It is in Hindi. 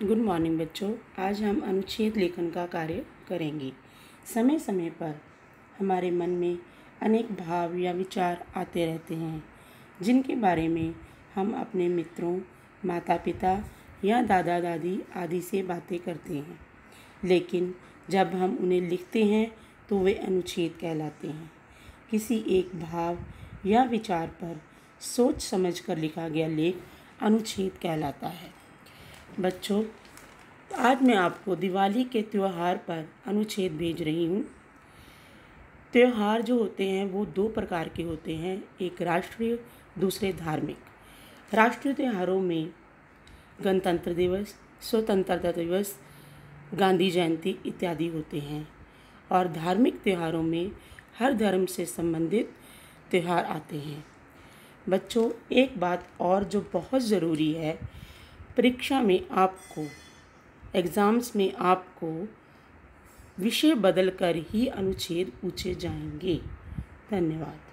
गुड मॉर्निंग बच्चों। आज हम अनुच्छेद लेखन का कार्य करेंगे। समय समय पर हमारे मन में अनेक भाव या विचार आते रहते हैं, जिनके बारे में हम अपने मित्रों, माता पिता या दादा दादी आदि से बातें करते हैं। लेकिन जब हम उन्हें लिखते हैं तो वे अनुच्छेद कहलाते हैं। किसी एक भाव या विचार पर सोच समझ कर लिखा गया लेख अनुच्छेद कहलाता है। बच्चों, आज मैं आपको दिवाली के त्यौहार पर अनुच्छेद भेज रही हूँ। त्यौहार जो होते हैं वो दो प्रकार के होते हैं, एक राष्ट्रीय, दूसरे धार्मिक। राष्ट्रीय त्योहारों में गणतंत्र दिवस, स्वतंत्रता दिवस, गांधी जयंती इत्यादि होते हैं, और धार्मिक त्योहारों में हर धर्म से संबंधित त्यौहार आते हैं। बच्चों, एक बात और जो बहुत ज़रूरी है, परीक्षा में आपको, एग्ज़ाम्स में आपको विषय बदल कर ही अनुच्छेद पूछे जाएंगे। धन्यवाद।